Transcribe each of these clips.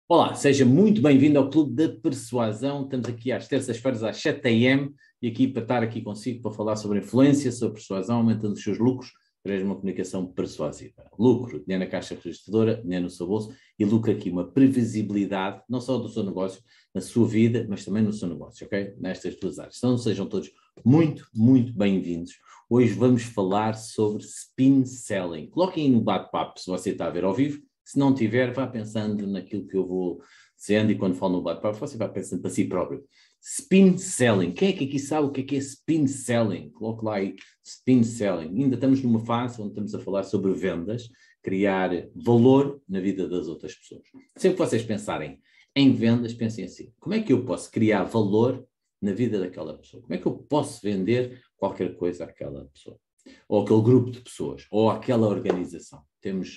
Olá, seja muito bem-vindo ao Clube da Persuasão. Estamos aqui às terças-feiras às 7 a.m. e aqui para estar aqui consigo para falar sobre influência, sobre persuasão, aumentando os seus lucros através de uma comunicação persuasiva. Lucro, dinheiro na caixa registradora, dinheiro no seu bolso e lucro aqui, uma previsibilidade, não só do seu negócio, na sua vida, mas também no seu negócio, ok? Nestas duas áreas. Então sejam todos muito, muito bem-vindos. Hoje vamos falar sobre spin selling. Coloquem aí no bate-papo se você está a ver ao vivo. Se não tiver, vá pensando naquilo que eu vou dizendo e quando falo no bate-papo, você vai pensando para si próprio. Spin selling. Quem é que aqui sabe o que é spin selling? Coloque lá aí, spin selling. Ainda estamos numa fase onde estamos a falar sobre vendas, criar valor na vida das outras pessoas. Sempre que vocês pensarem em vendas, pensem assim, como é que eu posso criar valor na vida daquela pessoa? Como é que eu posso vender qualquer coisa àquela pessoa? Ou aquele grupo de pessoas, ou àquela organização. Temos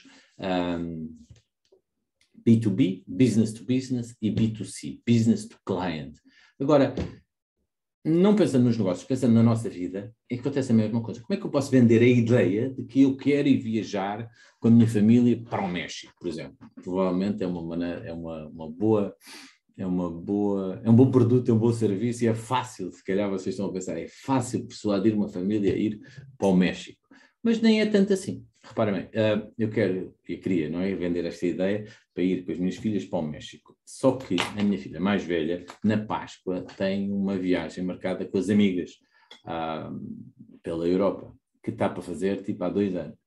B2B, business to business, e B2C, business to client. Agora, não pensando nos negócios, pensando na nossa vida, é que acontece a mesma coisa. Como é que eu posso vender a ideia de que eu quero ir viajar com a minha família para o México, por exemplo? Provavelmente é um bom produto, é um bom serviço e é fácil, se calhar vocês estão a pensar, é fácil persuadir uma família a ir para o México. Mas nem é tanto assim. Reparem bem, eu queria, não é, vender esta ideia para ir com as minhas filhas para o México. Só que a minha filha mais velha, na Páscoa, tem uma viagem marcada com as amigas pela Europa, que está para fazer tipo há 2 anos.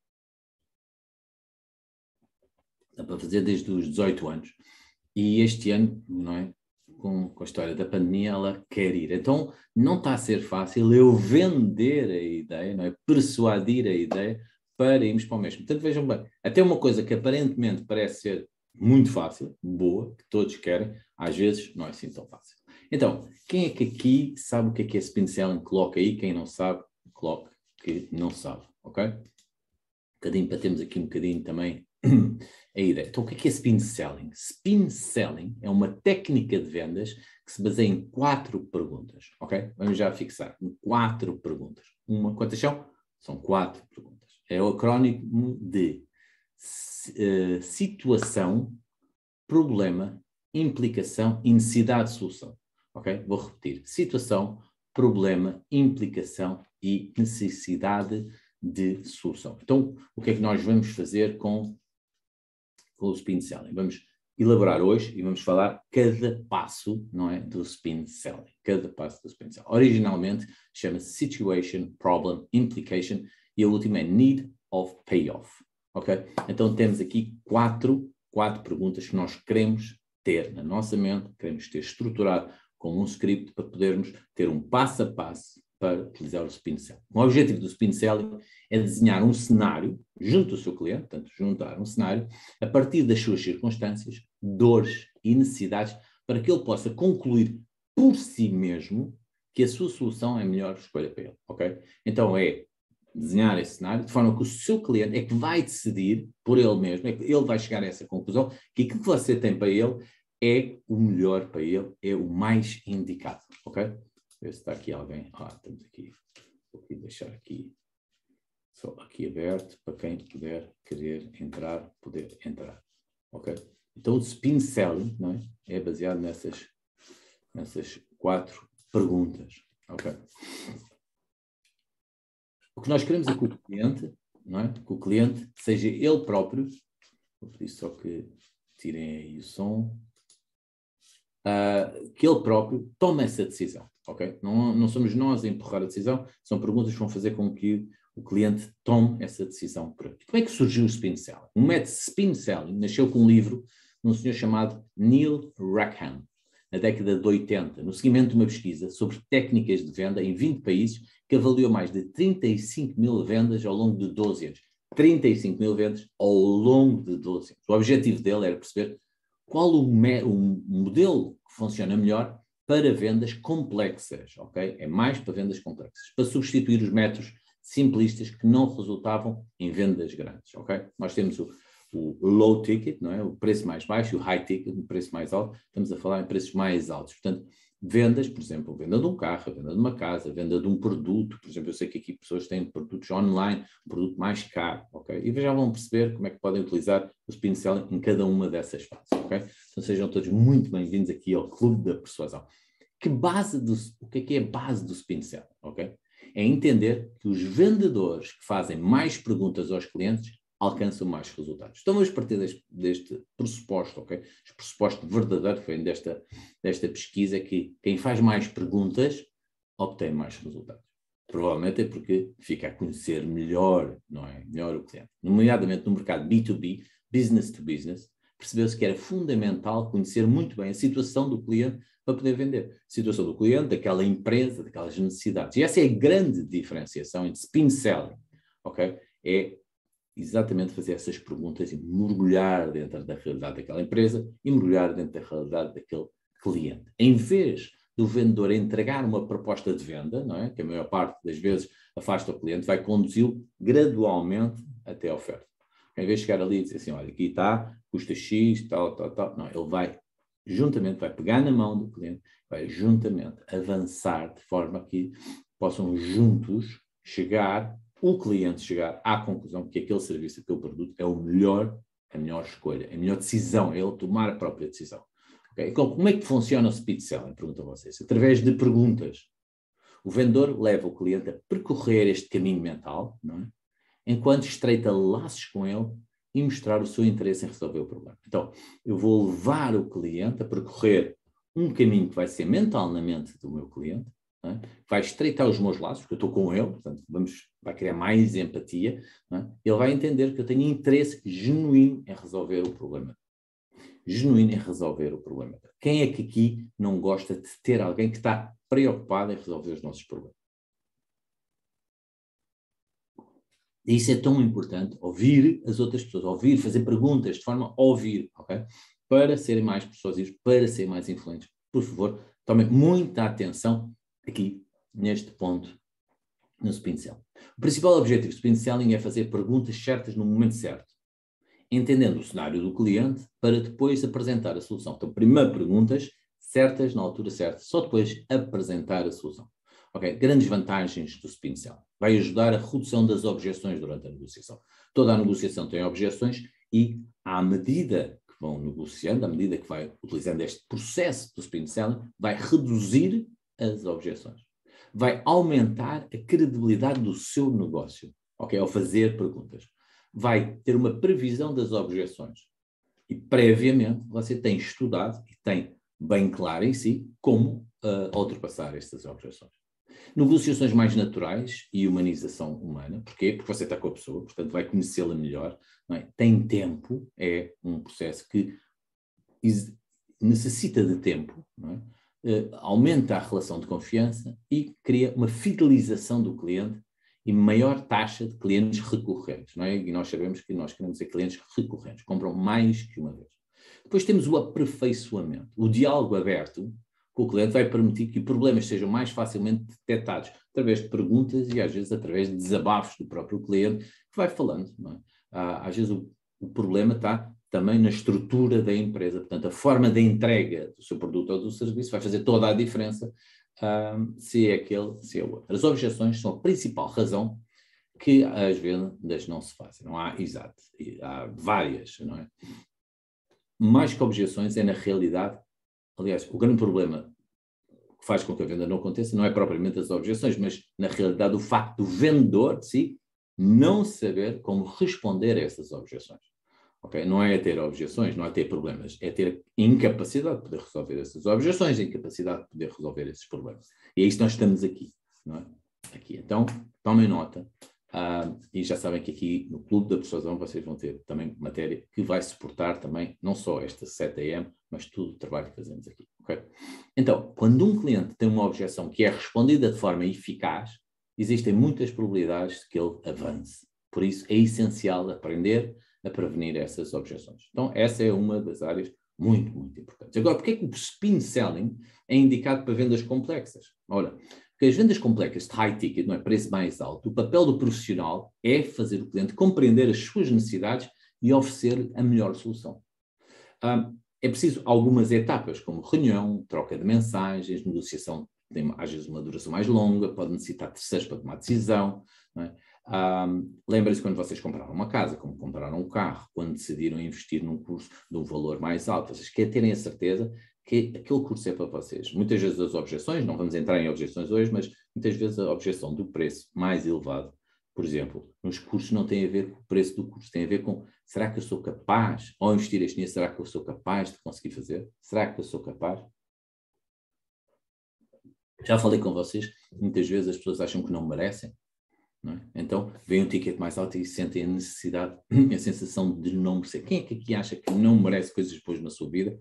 Está para fazer desde os 18 anos. E este ano, não é? Com a história da pandemia, ela quer ir. Então, não está a ser fácil eu vender a ideia, não é? Persuadir a ideia para irmos para o México. Portanto, vejam bem, até uma coisa que aparentemente parece ser muito fácil, boa, que todos querem, às vezes não é assim tão fácil. Então, quem é que aqui sabe o que é spin selling? Coloca aí, quem não sabe, coloque que não sabe, ok? Um bocadinho para termos aqui um bocadinho também a ideia. Então, o que é spin selling? Spin selling é uma técnica de vendas que se baseia em 4 perguntas, ok? Vamos já fixar, em 4 perguntas. Quantas são? São 4 perguntas. É o acrónimo de situação, problema, implicação e necessidade de solução, ok? Vou repetir. Situação, problema, implicação e necessidade de solução. Então, o que é que nós vamos fazer com o spin selling? Vamos elaborar hoje e vamos falar cada passo, não é, do spin selling. Cada passo do spin selling. Originalmente chama-se situation, problem, implication e a última é need of payoff, ok? Então temos aqui quatro perguntas que nós queremos ter na nossa mente, queremos ter estruturado como um script para podermos ter um passo a passo para utilizar o spin selling. O objetivo do spin selling é desenhar um cenário junto ao seu cliente, portanto, juntar um cenário a partir das suas circunstâncias, dores e necessidades, para que ele possa concluir por si mesmo que a sua solução é a melhor escolha para ele, ok? Então é desenhar esse cenário de forma que o seu cliente é que vai decidir por ele mesmo, é que ele vai chegar a essa conclusão, que aquilo que você tem para ele é o melhor para ele, é o mais indicado, ok? Ver se está aqui alguém. Estamos aqui. Vou aqui deixar aqui, só aqui aberto, para quem puder querer entrar, poder entrar. Ok? Então o spin selling, não é? É baseado nessas 4 perguntas. Ok? O que nós queremos é que o cliente, não é? Que o cliente seja ele próprio. Vou pedir só que tirem aí o som. Que ele próprio tome essa decisão, ok? Não somos nós a empurrar a decisão, são perguntas que vão fazer com que o cliente tome essa decisão por aqui. Como é que surgiu o spin selling? O método spin selling nasceu com um livro de um senhor chamado Neil Rackham, na década de 80, no seguimento de uma pesquisa sobre técnicas de venda em 20 países, que avaliou mais de 35 mil vendas ao longo de 12 anos. 35 mil vendas ao longo de 12 anos. O objetivo dele era perceber qual o modelo que funciona melhor para vendas complexas, ok? É mais para vendas complexas, para substituir os métodos simplistas que não resultavam em vendas grandes, ok? Nós temos o low ticket, não é? O preço mais baixo, e o high ticket, o preço mais alto. Estamos a falar em preços mais altos. Portanto, vendas, por exemplo, venda de um carro, venda de uma casa, venda de um produto. Por exemplo, eu sei que aqui pessoas têm produtos online, um produto mais caro, ok? E já vão perceber como é que podem utilizar o spin selling em cada uma dessas fases, ok? Então sejam todos muito bem-vindos aqui ao Clube da Persuasão. O que é a base do spin selling, ok? É entender que os vendedores que fazem mais perguntas aos clientes alcançam mais resultados. Então vamos partir deste pressuposto, ok? Este pressuposto verdadeiro que vem desta pesquisa é que quem faz mais perguntas obtém mais resultados. Provavelmente é porque fica a conhecer melhor, não é? Melhor o cliente. Nomeadamente no mercado B2B, business to business, percebeu-se que era fundamental conhecer muito bem a situação do cliente para poder vender. A situação do cliente, daquela empresa, daquelas necessidades. E essa é a grande diferenciação entre spin selling, ok? É exatamente fazer essas perguntas e mergulhar dentro da realidade daquela empresa e mergulhar dentro da realidade daquele cliente. Em vez do vendedor entregar uma proposta de venda, não é? Que a maior parte das vezes afasta o cliente, vai conduzi-lo gradualmente até a oferta. Em vez de chegar ali e dizer assim, olha, aqui está, custa X, tal. Não, ele vai pegar na mão do cliente, vai juntamente avançar de forma que possam juntos o cliente chegar à conclusão que aquele serviço, aquele produto é a melhor escolha, a melhor decisão, é ele tomar a própria decisão. Okay? Então, como é que funciona o speed selling? Pergunto a vocês. Através de perguntas. O vendedor leva o cliente a percorrer este caminho mental, não é? Enquanto estreita laços com ele e mostrar o seu interesse em resolver o problema. Então, eu vou levar o cliente a percorrer um caminho que vai ser mental na mente do meu cliente, não é? Vai estreitar os meus laços, porque eu estou com ele, portanto, vai criar mais empatia, não é? Ele vai entender que eu tenho interesse genuíno em resolver o problema. Quem é que aqui não gosta de ter alguém que está preocupado em resolver os nossos problemas? E isso é tão importante, ouvir as outras pessoas, fazer perguntas de forma a ouvir, ok? Para serem mais persuasivos, para serem mais influentes. Por favor, tomem muita atenção aqui neste ponto no spin selling. O principal objetivo do spin selling é fazer perguntas certas no momento certo, entendendo o cenário do cliente para depois apresentar a solução. Então, primeiro perguntas certas na altura certa, só depois apresentar a solução. Ok? Grandes vantagens do spin selling. Vai ajudar a redução das objeções durante a negociação. Toda a negociação tem objeções e, à medida que vão negociando, à medida que vai utilizando este processo do spin selling, vai reduzir as objeções. Vai aumentar a credibilidade do seu negócio, ok? Ao fazer perguntas. Vai ter uma previsão das objeções. E, previamente, você tem estudado e tem bem claro em si como ultrapassar estas objeções. Negociações mais naturais e humanização humana. Porquê? Porque você está com a pessoa, portanto vai conhecê-la melhor. Não é? Tem tempo, é um processo que necessita de tempo, não é? Aumenta a relação de confiança e cria uma fidelização do cliente e maior taxa de clientes recorrentes. Não é? E nós sabemos que nós queremos ter clientes recorrentes, compram mais que uma vez. Depois temos o aperfeiçoamento. O diálogo aberto com o cliente vai permitir que problemas sejam mais facilmente detectados através de perguntas e às vezes através de desabafos do próprio cliente que vai falando. Não é? Às vezes o problema está também na estrutura da empresa, portanto a forma de entrega do seu produto ou do serviço vai fazer toda a diferença se é aquele, se é o outro. As objeções são a principal razão que as vendas não se fazem. Não há, exato, há várias, não é? Mais que objeções é na realidade. Aliás, o grande problema que faz com que a venda não aconteça não é propriamente as objeções, mas, na realidade, o facto do vendedor de si não saber como responder a essas objeções. Okay? Não é ter objeções, não é ter problemas, é ter incapacidade de poder resolver essas objeções, incapacidade de poder resolver esses problemas. E é isso que nós estamos aqui, não é? Aqui. Então, tomem nota. E já sabem que aqui no Clube da Persuasão vocês vão ter também matéria que vai suportar também não só esta 7am, mas todo o trabalho que fazemos aqui. Okay? Então, quando um cliente tem uma objeção que é respondida de forma eficaz, existem muitas probabilidades de que ele avance. Por isso é essencial aprender a prevenir essas objeções. Então, essa é uma das áreas muito, muito importantes. Agora, porquê é que o spin selling é indicado para vendas complexas? Ora, porque as vendas complexas de high ticket, não é preço mais alto, o papel do profissional é fazer o cliente compreender as suas necessidades e oferecer a melhor solução. É preciso algumas etapas, como reunião, troca de mensagens, negociação, tem às vezes uma duração mais longa, pode necessitar terceiros para tomar decisão. Não é? Lembrem-se quando vocês compraram uma casa, como compraram um carro, quando decidiram investir num curso de um valor mais alto, vocês querem terem a certeza que aquele curso é para vocês. Muitas vezes as objeções, não vamos entrar em objeções hoje, mas muitas vezes a objeção do preço mais elevado, por exemplo, nos cursos não tem a ver com o preço do curso, tem a ver com, será que eu sou capaz, ao investir este dinheiro, será que eu sou capaz de conseguir fazer? Será que eu sou capaz? Já falei com vocês, muitas vezes as pessoas acham que não merecem, não é? Então vem um ticket mais alto e sentem a necessidade, a sensação de não merecer. Quem é que aqui acha que não merece coisas boas na sua vida?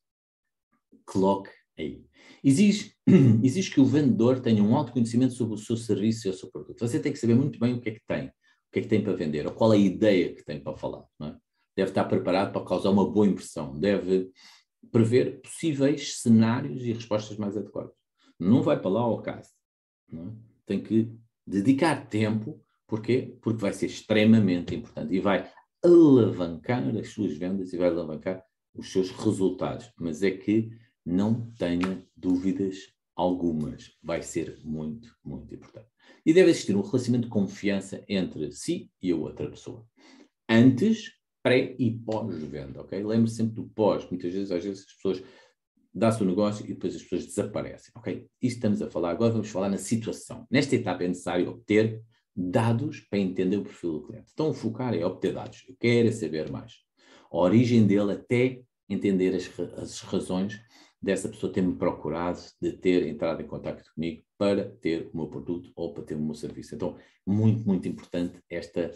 Coloque aí. Exige que o vendedor tenha um autoconhecimento sobre o seu serviço e o seu produto. Você tem que saber muito bem o que é que tem para vender, ou qual é a ideia que tem para falar. Não é? Deve estar preparado para causar uma boa impressão, deve prever possíveis cenários e respostas mais adequadas. Não vai para lá ao caso. Não é? Tem que dedicar tempo, porquê? Porque vai ser extremamente importante e vai alavancar as suas vendas e vai alavancar os seus resultados. Mas é que não tenha dúvidas algumas. Vai ser muito, muito importante. E deve existir um relacionamento de confiança entre si e a outra pessoa. Antes, pré e pós-venda, ok? Lembre-se sempre do pós. Muitas vezes, às vezes, as pessoas dão-se o negócio e depois as pessoas desaparecem, ok? Isso estamos a falar. Agora vamos falar na situação. Nesta etapa é necessário obter dados para entender o perfil do cliente. Então, o focar é obter dados. Eu quero saber mais. A origem dele até entender as razões dessa pessoa ter-me procurado, de ter entrado em contato comigo para ter o meu produto ou para ter o meu serviço. Então, muito, muito importante esta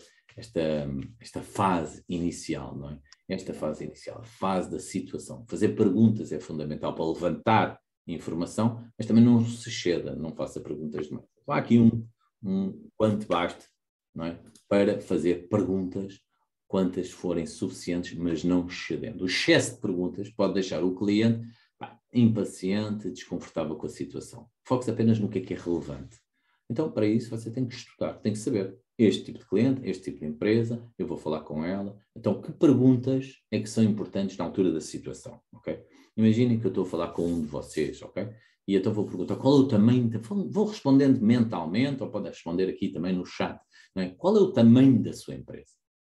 fase inicial, não é? Esta fase inicial, a fase da situação. Fazer perguntas é fundamental para levantar informação, mas também não se ceda, não faça perguntas demais. Há aqui um quanto baste, não é? Para fazer perguntas, quantas forem suficientes, mas não excedendo. O excesso de perguntas pode deixar o cliente impaciente, desconfortável com a situação. Foque-se apenas no que é relevante. Então, para isso, você tem que estudar, tem que saber este tipo de cliente, este tipo de empresa, eu vou falar com ela. Então, que perguntas é que são importantes na altura da situação, ok? Imaginem que eu estou a falar com um de vocês, ok? E então vou perguntar qual é o tamanho, vou respondendo mentalmente, ou pode responder aqui também no chat, não é? Qual é o tamanho da sua empresa?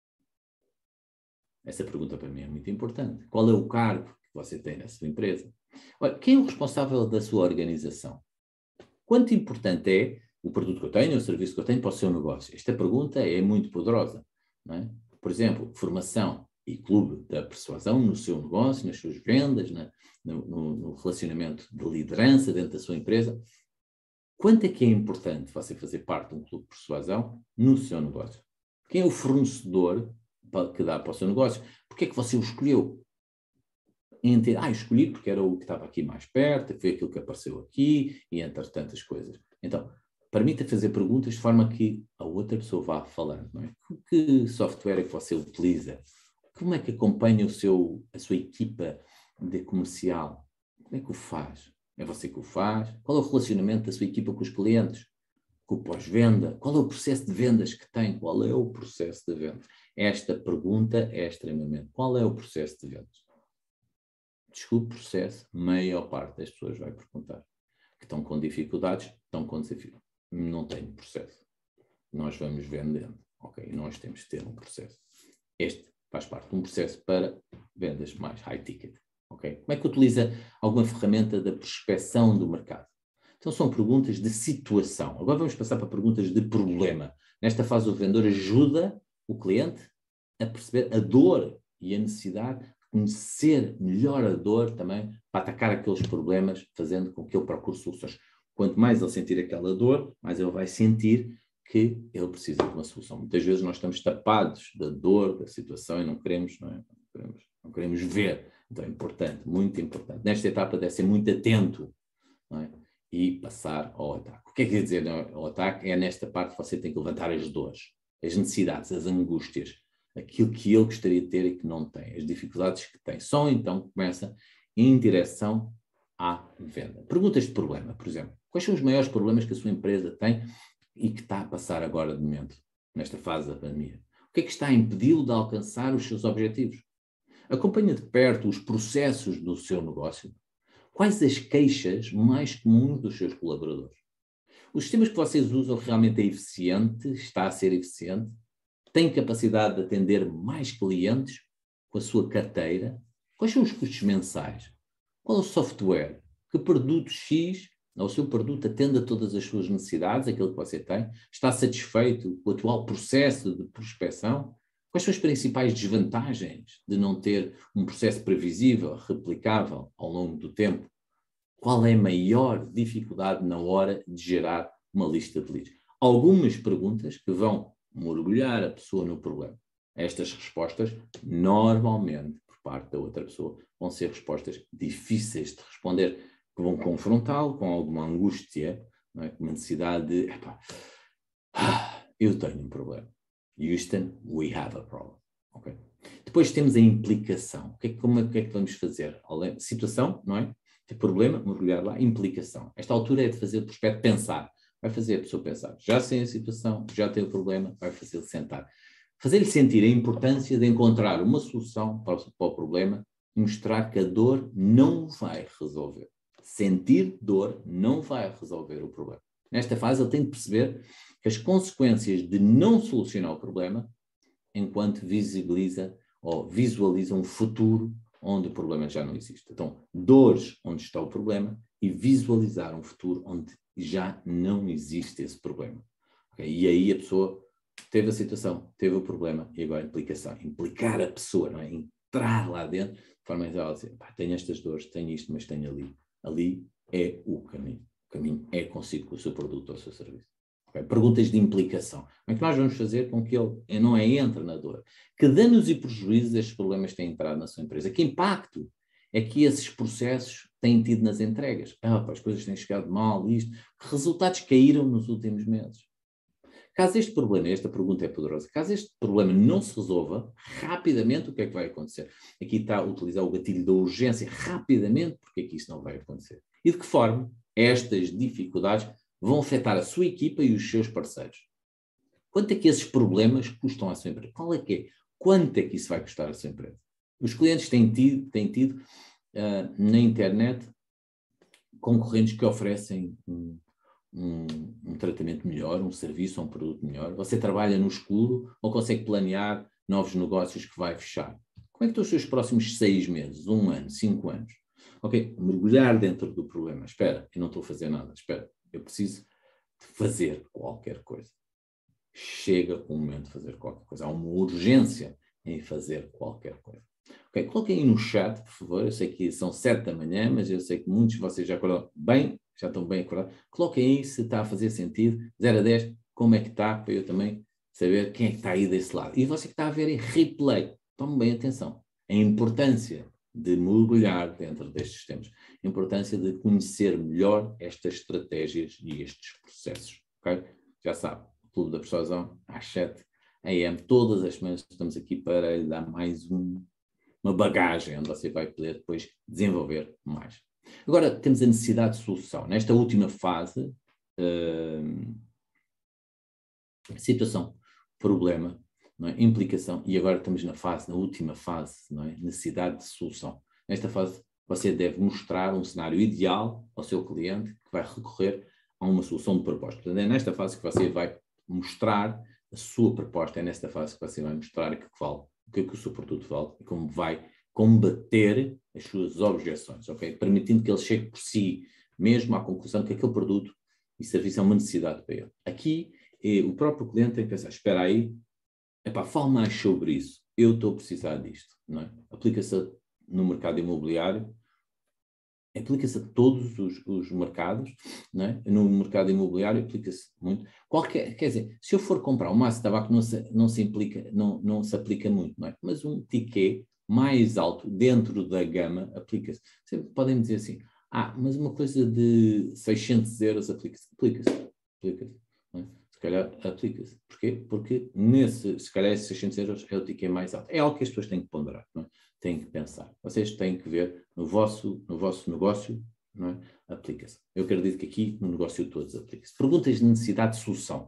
Essa pergunta para mim é muito importante. Qual é o cargo que você tem na sua empresa? Olha, quem é o responsável da sua organização? Quanto importante é o produto que eu tenho, o serviço que eu tenho para o seu negócio? Esta pergunta é muito poderosa. Não é? Por exemplo, formação e clube da persuasão no seu negócio, nas suas vendas, no relacionamento de liderança dentro da sua empresa. Quanto é que é importante você fazer parte de um clube de persuasão no seu negócio? Quem é o fornecedor que dá para o seu negócio? Porque é que você o escolheu? Escolhi porque era o que estava aqui mais perto, foi aquilo que apareceu aqui, e entre tantas coisas. Então, permita fazer perguntas de forma que a outra pessoa vá falando, não é? Que software é que você utiliza? Como é que acompanha a sua equipa de comercial? Como é que o faz? É você que o faz? Qual é o relacionamento da sua equipa com os clientes? Com o pós-venda? Qual é o processo de vendas que tem? Qual é o processo de vendas? Esta pergunta é extremamente. Qual é o processo de vendas? Desculpe o processo, maior parte das pessoas vai perguntar. Que estão com dificuldades, não tenho processo. Nós vamos vendendo, ok? Nós temos que ter um processo. Este faz parte de um processo para vendas mais high ticket, ok? Como é que utiliza alguma ferramenta da prospecção do mercado? Então são perguntas de situação. Agora vamos passar para perguntas de problema. Nesta fase o vendedor ajuda o cliente a perceber a dor e a necessidade, conhecer melhor a dor também, para atacar aqueles problemas, fazendo com que ele procure soluções. Quanto mais ele sentir aquela dor, mais ele vai sentir que ele precisa de uma solução. Muitas vezes nós estamos tapados da dor, da situação, e não queremos, não é? Não queremos ver. Então é importante, muito importante. Nesta etapa deve ser muito atento, não é? E passar ao ataque. O que é que quer dizer ao ataque? É nesta parte que você tem que levantar as dores, as necessidades, as angústias, aquilo que ele gostaria de ter e que não tem, as dificuldades que tem. Só então começa em direção à venda. Perguntas de problema, por exemplo. Quais são os maiores problemas que a sua empresa tem e que está a passar agora de momento, nesta fase da pandemia? que é que está a impedi-lo de alcançar os seus objetivos? Acompanha de perto os processos do seu negócio. Quais as queixas mais comuns dos seus colaboradores? Os sistemas que vocês usam realmente é eficiente? Está a ser eficiente? Tem capacidade de atender mais clientes com a sua carteira? Quais são os custos mensais? Qual é o software? Que produto X, ou o seu produto, atende a todas as suas necessidades, aquilo que você tem? Está satisfeito com o atual processo de prospecção? Quais são as principais desvantagens de não ter um processo previsível, replicável ao longo do tempo? Qual é a maior dificuldade na hora de gerar uma lista de leads? Algumas perguntas que vão mergulhar a pessoa no problema. Estas respostas, normalmente, por parte da outra pessoa, vão ser respostas difíceis de responder, que vão confrontá-lo com alguma angústia, não é? Com uma necessidade de, eu tenho um problema. Houston, we have a problem. Okay? Depois temos a implicação. O que é que vamos fazer? Situação, não é? Tem problema, mergulhar lá, implicação. Esta altura é de fazer o prospecto pensar. Vai fazer a pessoa pensar. Já sei a situação, já tem o problema, vai fazer-lhe sentar. Fazer-lhe sentir a importância de encontrar uma solução para o problema e mostrar que a dor não vai resolver. Sentir dor não vai resolver o problema. Nesta fase, ele tem de perceber que as consequências de não solucionar o problema, enquanto visibiliza ou visualiza um futuro onde o problema já não existe. Então, dores onde está o problema e visualizar um futuro onde já não existe esse problema. Okay? E aí a pessoa teve a situação, teve o problema e agora a implicação. Implicar a pessoa, não é? Entrar lá dentro, de forma a ela dizer, tenho estas dores, tenho isto, mas tenho ali. Ali é o caminho. O caminho é consigo com o seu produto ou o seu serviço. Okay? Perguntas de implicação. Como é que nós vamos fazer com que ele não entre na dor? Que danos e prejuízos estes problemas têm entrado na sua empresa? Que impacto é que esses processos têm tido nas entregas? As coisas têm chegado mal, isto. Que resultados caíram nos últimos meses? Caso este problema, esta pergunta é poderosa, caso este problema não se resolva, rapidamente o que é que vai acontecer? Aqui está a utilizar o gatilho da urgência, rapidamente, porque é que isso não vai acontecer? E de que forma estas dificuldades vão afetar a sua equipa e os seus parceiros? Quanto é que esses problemas custam à sua empresa? Qual é que é? Quanto é que isso vai custar à sua empresa? Os clientes têm tido na internet concorrentes que oferecem um tratamento melhor, um serviço ou um produto melhor. Você trabalha no escuro ou consegue planear novos negócios que vai fechar? Como é que estão os seus próximos 6 meses, 1 ano, 5 anos? Ok, mergulhar dentro do problema. Espera, eu não estou a fazer nada. Espera, eu preciso de fazer qualquer coisa. Chega o momento de fazer qualquer coisa. Há uma urgência em fazer qualquer coisa. Ok, coloquem aí no chat, por favor. Eu sei que são 7 da manhã, mas eu sei que muitos de vocês já acordaram bem, já estão bem acordados. Coloquem aí se está a fazer sentido. 0 a 10, como é que está, para eu também saber quem é que está aí desse lado. E você que está a ver em replay, tomem bem atenção. A importância de mergulhar dentro destes temas. A importância de conhecer melhor estas estratégias e estes processos. Ok? Já sabe, o Clube da Persuasão, às 7 a.m. Todas as semanas estamos aqui para lhe dar mais uma bagagem onde você vai poder depois desenvolver mais. Agora temos a necessidade de solução. Nesta última fase, situação, problema, não é? Implicação, e agora estamos na última fase, não é? Necessidade de solução. Nesta fase, você deve mostrar um cenário ideal ao seu cliente que vai recorrer a uma solução de proposta. Portanto, é nesta fase que você vai mostrar a sua proposta, é nesta fase que você vai mostrar o que é que o seu produto vale e como vai combater as suas objeções, ok? Permitindo que ele chegue por si mesmo à conclusão que aquele produto e serviço é uma necessidade para ele. Aqui, o próprio cliente tem que pensar, espera aí, fale mais sobre isso, eu estou a precisar disto, não é? Aplica-se no mercado imobiliário, aplica-se a todos os mercados, não é? No mercado imobiliário aplica-se muito. Quer dizer, se eu for comprar um maço de tabaco não se aplica muito, não é? Mas um ticket mais alto dentro da gama aplica-se. Sempre podem dizer assim, mas uma coisa de 600 euros aplica-se. Não é? Se calhar aplica-se. Porquê? Porque se calhar esses 600 euros é o ticket mais alto. É algo que as pessoas têm que ponderar, não é? Têm que pensar. Vocês têm que ver no vosso negócio, não é? Aplica-se. Eu acredito que aqui no negócio todos aplica-se. Perguntas de necessidade de solução.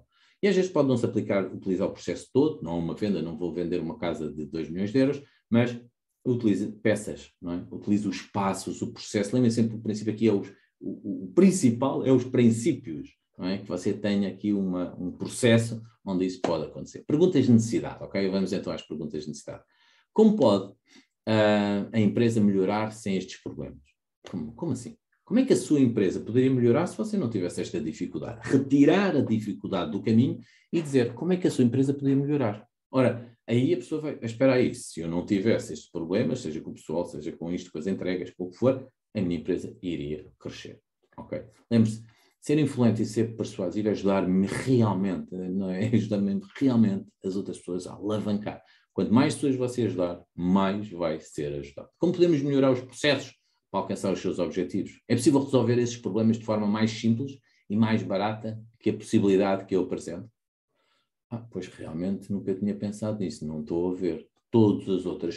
E às vezes pode não se utilizar o processo todo, não uma venda, não vou vender uma casa de 2 milhões de euros, mas utilize peças, não é? Utilize os passos, o processo. Lembrem sempre, o princípio aqui é o principal, é os princípios, não é? Que você tenha aqui um processo onde isso pode acontecer. Perguntas de necessidade, ok? Vamos então às perguntas de necessidade. Como pode a empresa melhorar sem estes problemas? Como assim? Como é que a sua empresa poderia melhorar se você não tivesse esta dificuldade? Retirar a dificuldade do caminho e dizer como é que a sua empresa poderia melhorar. Ora, aí a pessoa vai, espera aí, se eu não tivesse estes problemas, seja com o pessoal, seja com isto, com as entregas, com o que for, a minha empresa iria crescer. Ok? Lembre-se, ser influente e ser persuasivo é ajudar-me realmente, não é? Ajudar-me realmente as outras pessoas a alavancar. Quanto mais pessoas você ajudar, mais vai ser ajudado. Como podemos melhorar os processos para alcançar os seus objetivos? É possível resolver esses problemas de forma mais simples e mais barata que a possibilidade que eu apresento? Pois realmente nunca tinha pensado nisso, não estou a ver. Todas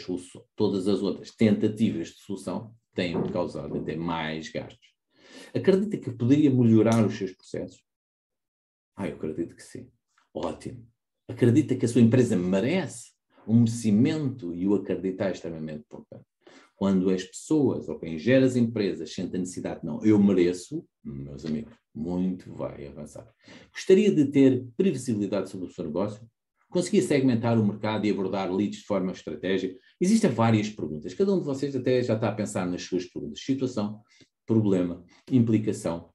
as outras tentativas de solução têm causado até mais gastos. Acredita que poderia melhorar os seus processos? Eu acredito que sim. Ótimo. Acredita que a sua empresa merece um merecimento, e o acreditar é extremamente importante. Quando as pessoas, ou quem gera as empresas, sente a necessidade, não, eu mereço, meus amigos, muito vai avançar. Gostaria de ter previsibilidade sobre o seu negócio? Conseguia segmentar o mercado e abordar leads de forma estratégica? Existem várias perguntas. Cada um de vocês até já está a pensar nas suas perguntas. Situação, problema, implicação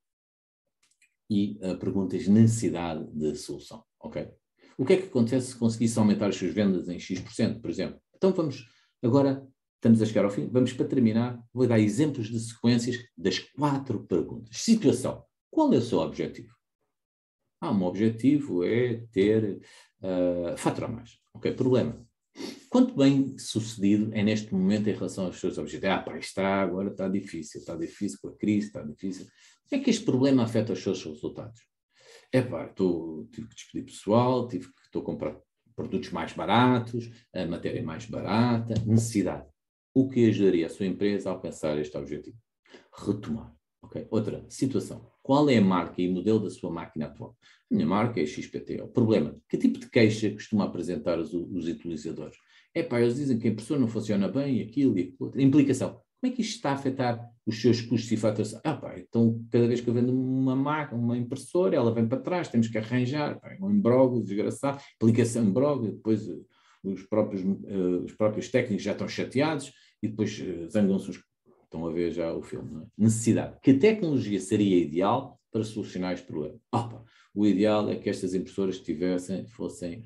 e perguntas de necessidade de solução. Ok? O que é que acontece se conseguisse aumentar as suas vendas em X%, por exemplo? Então vamos, agora estamos a chegar ao fim, vamos para terminar, vou dar exemplos de sequências das 4 perguntas. Situação, qual é o seu objetivo? O meu objetivo é ter, faturar mais. Ok, problema. Quanto bem sucedido é neste momento em relação aos seus objetivos? Agora está difícil com a crise, está difícil. Como é que este problema afeta os seus resultados? Tive que despedir pessoal, estou a comprar produtos mais baratos, a matéria mais barata, necessidade. O que ajudaria a sua empresa a alcançar este objetivo? Retomar. Okay? Outra situação. Qual é a marca e modelo da sua máquina atual? A minha marca é XPTO. O problema, que tipo de queixa costuma apresentar os utilizadores? Eles dizem que a impressora não funciona bem, aquilo e aquilo outro. Implicação. Como é que isto está a afetar os seus custos e faturação? Então cada vez que eu vendo uma máquina, uma impressora, ela vem para trás, temos que arranjar, um imbróglio desgraçado, implicação imbróglio, depois os próprios técnicos já estão chateados e depois zangam-se uns. Estão a ver já o filme, não é? Necessidade. Que tecnologia seria ideal para solucionar este problema? O ideal é que estas impressoras fossem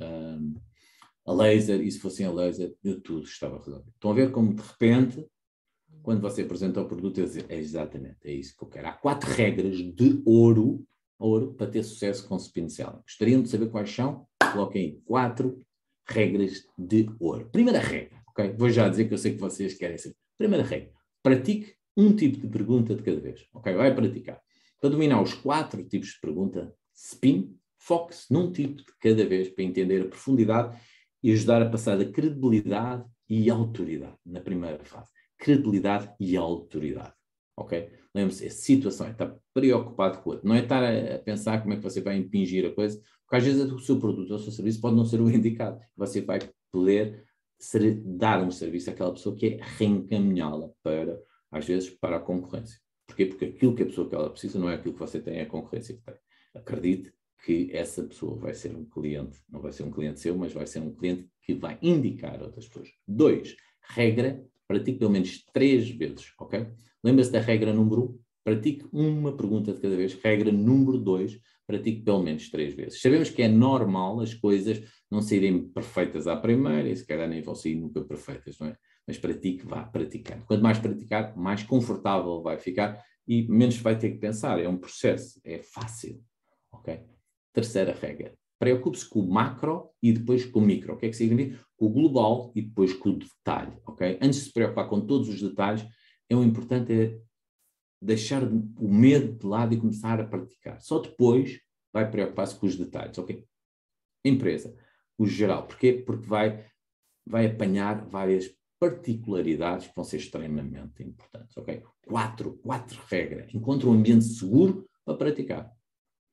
a laser, e se fossem a laser, tudo estava resolvido. Estão a ver como, de repente, quando você apresenta o produto, eu dizer, exatamente, é isso que eu quero. Há 4 regras de ouro para ter sucesso com Spin Selling. Gostariam de saber quais são? Coloquem aí 4 regras de ouro. Primeira regra, ok? Vou já dizer que eu sei que vocês querem saber. Primeira regra, pratique um tipo de pergunta de cada vez, ok? Vai praticar. Para dominar os 4 tipos de pergunta, Spin, foque-se num tipo de cada vez para entender a profundidade e ajudar a passar da credibilidade e autoridade na primeira fase. Credibilidade e autoridade, ok? Lembre-se, a situação, está preocupado com o outro, não é estar a pensar como é que você vai impingir a coisa, porque às vezes o seu produto ou o seu serviço pode não ser o indicado, você vai poder dar um serviço àquela pessoa que é reencaminhá-la para, às vezes, para a concorrência. Porquê? Porque aquilo que a pessoa que ela precisa não é aquilo que você tem, é a concorrência que tem. Acredite que essa pessoa vai ser um cliente, não vai ser um cliente seu, mas vai ser um cliente que vai indicar outras pessoas. 2, regra, pratique pelo menos 3 vezes, ok? Lembra-se da regra número 1? Pratique uma pergunta de cada vez. Regra número 2, pratique pelo menos 3 vezes. Sabemos que é normal as coisas não saírem perfeitas à primeira, e se calhar nem vão sair nunca perfeitas, não é? Mas pratique, vá praticando. Quanto mais praticar, mais confortável vai ficar e menos vai ter que pensar. É um processo, é fácil, ok? Terceira regra, preocupe-se com o macro e depois com o micro. O que é que significa? Com o global e depois com o detalhe, ok? Antes de se preocupar com todos os detalhes, o importante é deixar o medo de lado e começar a praticar. Só depois vai preocupar-se com os detalhes, ok? Empresa, o geral. Porquê? Porque vai apanhar várias particularidades que vão ser extremamente importantes, ok? 4 regras. Encontre um ambiente seguro para praticar.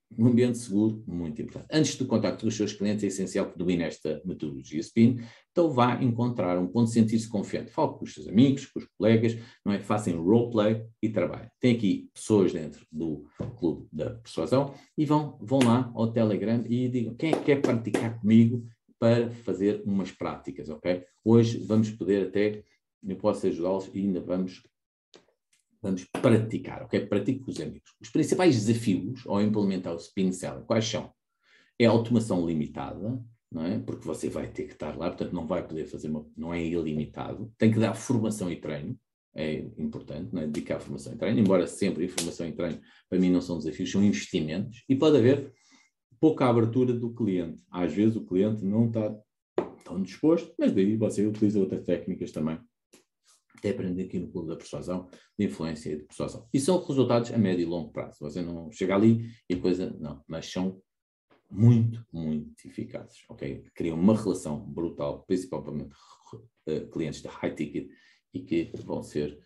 Um ambiente seguro, muito importante. Antes do contacto com os seus clientes, é essencial que domine esta metodologia SPIN, então vá encontrar um ponto de sentir-se confiante. Fale com os seus amigos, com os colegas, não é? Façam roleplay e trabalhem. Tem aqui pessoas dentro do Clube da Persuasão e vão lá ao Telegram e digam quem é que quer praticar comigo para fazer umas práticas, ok? Hoje vamos poder até, eu posso ajudá-los e ainda vamos praticar, ok? Pratique com os amigos. Os principais desafios ao implementar o Spin Selling, quais são? É a automação limitada, não é? Porque você vai ter que estar lá, portanto não vai poder fazer, não é ilimitado. Tem que dar formação e treino, é importante, não é? Dedicar formação e treino, embora sempre informação e treino, para mim não são desafios, são investimentos. E pode haver pouca abertura do cliente. Às vezes o cliente não está tão disposto, mas daí você utiliza outras técnicas também. Até aprender aqui no Clube da Persuasão, de influência e de persuasão. E são resultados a médio e longo prazo. Você não chega ali e a coisa, não, mas são muito, muito eficazes, ok? Criam uma relação brutal, principalmente clientes de high ticket, e que vão ser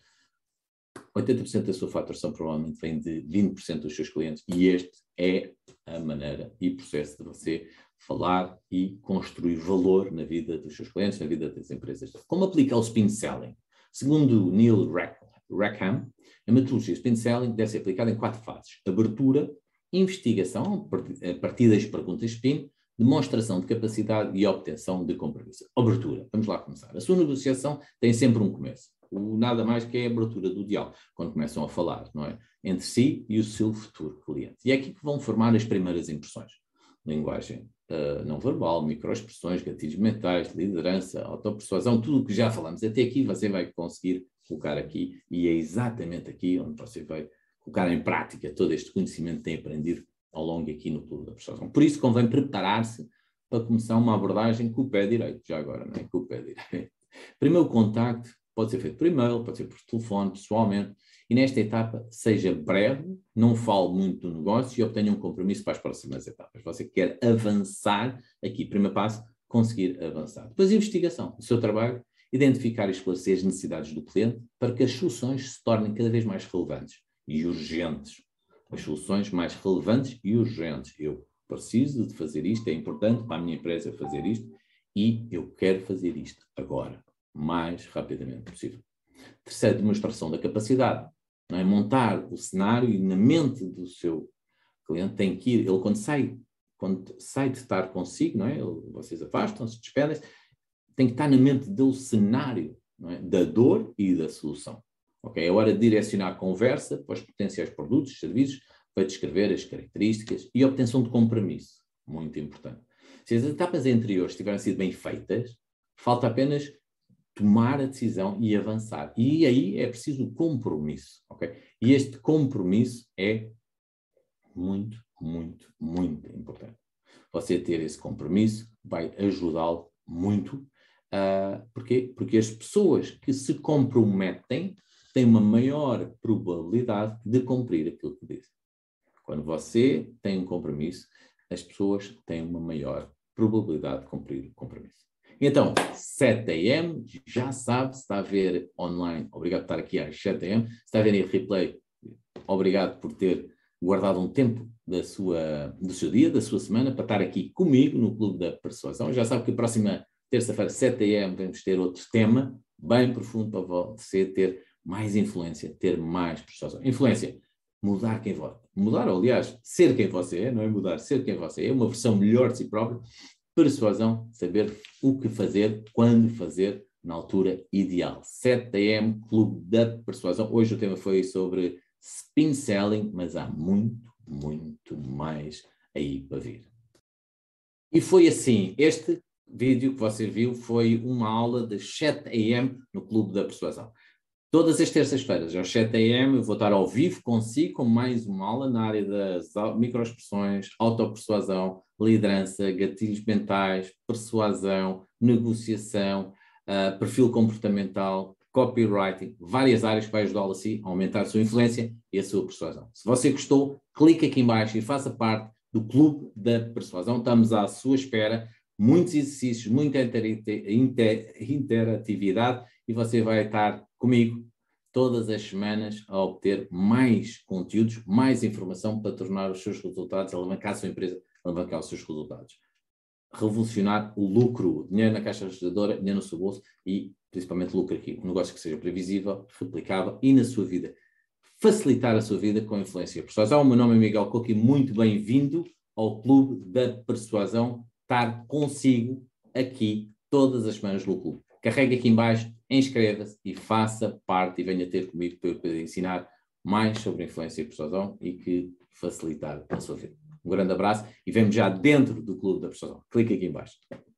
80% da sua faturação provavelmente vem de 20% dos seus clientes, e este é a maneira e processo de você falar e construir valor na vida dos seus clientes, na vida das empresas. Como aplica o Spin Selling? Segundo Neil Rackham, a metodologia Spin Selling deve ser aplicada em 4 fases: abertura, investigação, a partir das perguntas Spin, demonstração de capacidade e obtenção de compromisso. Abertura, vamos lá começar. A sua negociação tem sempre um começo. Nada mais que é a abertura do diálogo, quando começam a falar, não é? Entre si e o seu futuro cliente. E é aqui que vão formar as primeiras impressões. Linguagem não verbal, microexpressões, gatilhos mentais, liderança, autopersuasão, tudo o que já falamos até aqui, você vai conseguir colocar aqui, e é exatamente aqui onde você vai colocar em prática todo este conhecimento que tem aprendido ao longo aqui no Clube da Persuasão. Por isso convém preparar-se para começar uma abordagem com o pé direito, já agora, não é? Com o pé direito. Primeiro contacto pode ser feito por e-mail, pode ser por telefone, pessoalmente, e nesta etapa seja breve, não fale muito do negócio e obtenha um compromisso para as próximas etapas. Você quer avançar aqui, primeiro passo, conseguir avançar. Depois, investigação. O seu trabalho, identificar e esclarecer as necessidades do cliente para que as soluções se tornem cada vez mais relevantes e urgentes. As soluções mais relevantes e urgentes. Eu preciso de fazer isto, é importante para a minha empresa fazer isto e eu quero fazer isto agora, mais rapidamente possível. Terceira, demonstração da capacidade. Não é? Montar o cenário e na mente do seu cliente tem que ir, ele quando sai de estar consigo, não é? Vocês afastam-se, despedem-se, tem que estar na mente do cenário, não é? Da dor e da solução. Okay? É hora de direcionar a conversa para os potenciais produtos, serviços, para descrever as características e a obtenção de compromisso. Muito importante. Se as etapas anteriores tiverem sido bem feitas, falta apenas tomar a decisão e avançar. E aí é preciso compromisso, ok? E este compromisso é muito, muito, muito importante. Você ter esse compromisso vai ajudá-lo muito. Porquê? Porque as pessoas que se comprometem têm uma maior probabilidade de cumprir aquilo que dizem. Quando você tem um compromisso, as pessoas têm uma maior probabilidade de cumprir o compromisso. Então, 7 a.m., já sabe, se está a ver online, obrigado por estar aqui às 7 a.m., se está a ver em replay, obrigado por ter guardado um tempo do seu dia, da sua semana, para estar aqui comigo no Clube da Persuasão. Já sabe que a próxima terça-feira, 7 a.m., vamos ter outro tema bem profundo para você ter mais influência, ter mais persuasão. Influência, mudar quem você é. Mudar, ou, aliás, ser quem você é, não é mudar, ser quem você é, uma versão melhor de si próprio. Persuasão, saber o que fazer, quando fazer, na altura ideal. 7 a.m., Clube da Persuasão. Hoje o tema foi sobre Spin Selling, mas há muito, muito mais aí para vir. E foi assim, este vídeo que você viu foi uma aula das 7 a.m. no Clube da Persuasão. Todas as terças-feiras, às 7 a.m., eu vou estar ao vivo consigo com mais uma aula na área das microexpressões, autopersuasão, liderança, gatilhos mentais, persuasão, negociação, perfil comportamental, copywriting, várias áreas que vai ajudá-lo assim a aumentar a sua influência e a sua persuasão. Se você gostou, clique aqui em baixo e faça parte do Clube da Persuasão. Estamos à sua espera, muitos exercícios, muita interatividade e você vai estar comigo todas as semanas a obter mais conteúdos, mais informação para tornar os seus resultados, alavancar a sua empresa, alavancar os seus resultados. Revolucionar o lucro, dinheiro na caixa registradora, dinheiro no seu bolso e principalmente lucro aqui. Um negócio que seja previsível, replicável e na sua vida. Facilitar a sua vida com influência e persuasão. O meu nome é Miguel Coco e muito bem-vindo ao Clube da Persuasão. Estar consigo aqui todas as semanas no clube. Carregue aqui em baixo, inscreva-se e faça parte e venha ter comigo para eu poder ensinar mais sobre influência e persuasão e que facilitar a sua vida. Um grande abraço e vemos já dentro do Clube da Persuasão. Clique aqui em baixo.